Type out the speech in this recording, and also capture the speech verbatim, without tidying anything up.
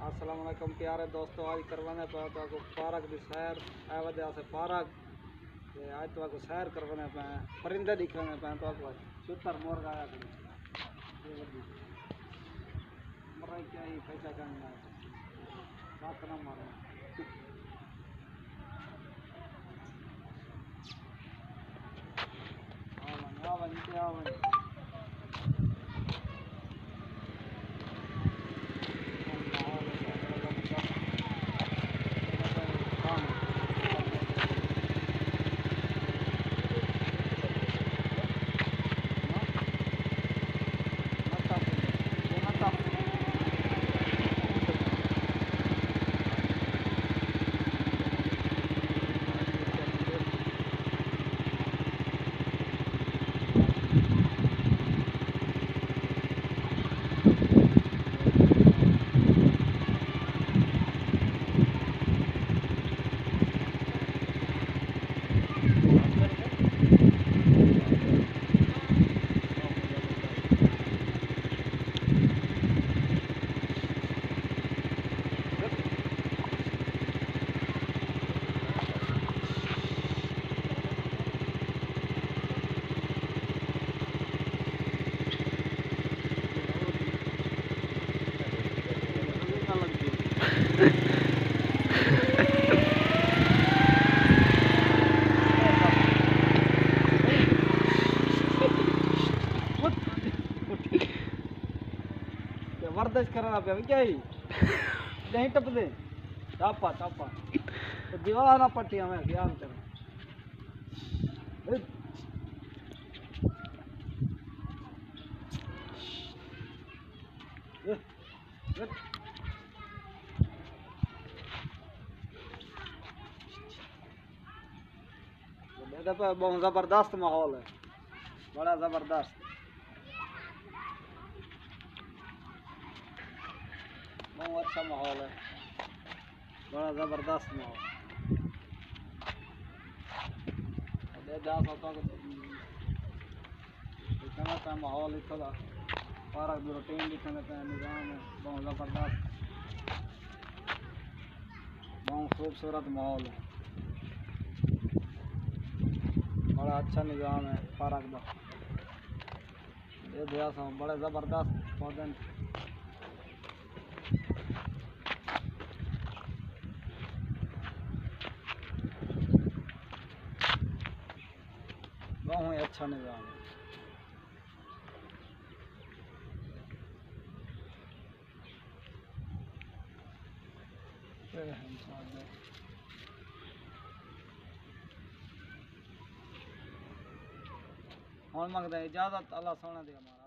अस्सलाम वालेकुम प्यारे दोस्तों, आज करवाने पे तो पार्क की सैर ए वजह से पार्क आज तो आपको सैर करवाने पे परिंदे दिखाने पे तो आपको सुतर मोर गाया मर क्या ही पैसा करना बात ना मारो आवन आवन आवन वर्दश करना पे क्या ही नहीं टप दे टापा टापा तो दीवार ना पट्टी हमें ध्यान कर बहुत जबरदस्त माहौल है, बड़ा जबरदस्त बहुत अच्छा माहौल है, बड़ा ज़बरदस्त माहौल दिखाना था माहौल इतना का पार्क की रूटीन दिखाने का निज़ाम है, बहुत ज़बरदस्त बहुत खूबसूरत माहौल है, बड़ा अच्छा निज़ाम है पार्क का। ये ध्यास बड़े ज़बरदस्त पौधे बहुत ही अच्छा निज़ाम है। हम मंगते इजाज़त, अल्लाह सोना दे हमारा।